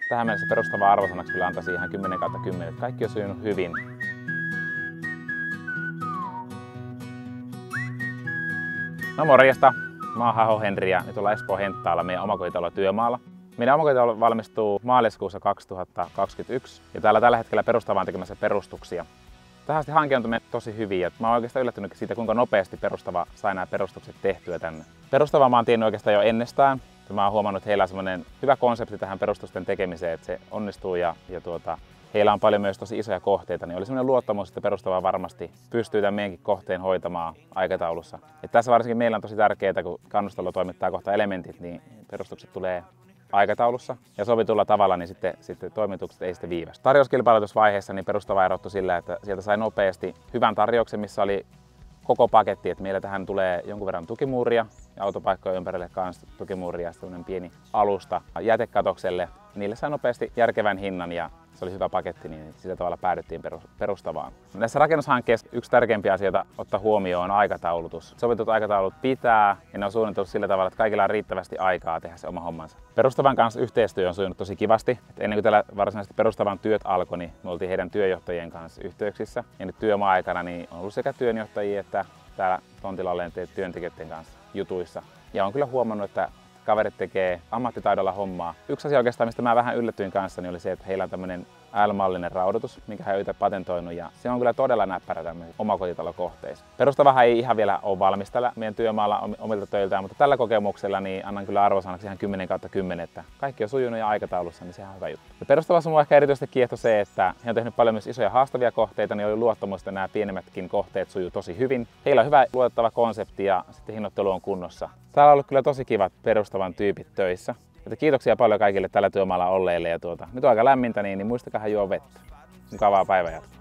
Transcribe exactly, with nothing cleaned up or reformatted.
Tähän mennessä perustavaa arvosanaksi kyllä antaisin ihan kymmenen kautta kymmenen. Kaikki on sujunut hyvin. No morjesta! Mä oon Haho Henri ja nyt ollaan Espoon Henttaalla meidän omakotitalo työmaalla. Meidän omakotitalo valmistuu maaliskuussa kaksituhattakaksikymmentäyksi ja täällä tällä hetkellä perustavaan tekemässä perustuksia. Tähän asti hanke on mennyt tosi hyvin ja mä oon oikeastaan yllättynyt siitä, kuinka nopeasti perustava sai nämä perustukset tehtyä tänne. Perustavaa mä oon tiennyt oikeastaan jo ennestään. Mä oon huomannut, että heillä on semmoinen hyvä konsepti tähän perustusten tekemiseen, että se onnistuu ja, ja tuota, heillä on paljon myös tosi isoja kohteita, niin oli semmoinen luottamus, että perustava varmasti pystyy tämän meidänkin kohteen hoitamaan aikataulussa. Et tässä varsinkin meillä on tosi tärkeää, kun kannustalo toimittaa kohta elementit, niin perustukset tulee aikataulussa ja sovitulla tavalla, niin sitten, sitten toimitukset ei sitten viivästy. Tarjouskilpailutusvaiheessa niin perustava erottui sillä, että sieltä sai nopeasti hyvän tarjouksen, missä oli koko paketti, että meillä tähän tulee jonkun verran tukimuuria ja autopaikkojen ympärille kanssa tukimuuria ja sitten pieni alusta jätekatokselle. Niille sai nopeasti järkevän hinnan ja se oli hyvä paketti, niin sillä tavalla päädyttiin perustavaan. Näissä rakennushankkeissa yksi tärkeimpiä asioita ottaa huomioon on aikataulutus. Sovitut aikataulut pitää ja ne on suunniteltu sillä tavalla, että kaikilla on riittävästi aikaa tehdä se oma hommansa. Perustavan kanssa yhteistyö on sujunut tosi kivasti. Et ennen kuin täällä varsinaisesti perustavan työt alkoi, niin me oltiin heidän työjohtajien kanssa yhteyksissä. Ja nyt työmaa-aikana niin on ollut sekä työnjohtajia että täällä tontilla olleiden työntekijöiden kanssa jutuissa. Ja on kyllä huomannut, että kaverit tekee ammattitaidolla hommaa. Yksi asia oikeastaan, mistä mä vähän yllätyin kanssa, niin oli se, että heillä on tämmöinen L-mallinen raudoitus, minkä he on itse patentoinut, ja se on kyllä todella näppärä tämmöisissä omakotitalokohteissa. Perustavahan ei ihan vielä ole valmis tällä meidän työmaalla omilta töiltään, mutta tällä kokemuksella niin annan kyllä arvosanaksi ihan kymmenen kautta kymmenen, että kaikki on sujunut ja aikataulussa, niin sehän on hyvä juttu. Ja perustavassa mua ehkä erityisesti kiehtoi se, että he on tehnyt paljon myös isoja haastavia kohteita, niin oli luottamus, että nämä pienemmätkin kohteet sujuu tosi hyvin. Heillä on hyvä luotettava konsepti ja sitten hinnoittelu on kunnossa. Täällä on ollut kyllä tosi kivat perustavan tyypit töissä. Että kiitoksia paljon kaikille tällä työmaalla olleille ja tuota, nyt on aika lämmintä, niin, niin muistakaa juo vettä. Mukavaa päivänjatkoa.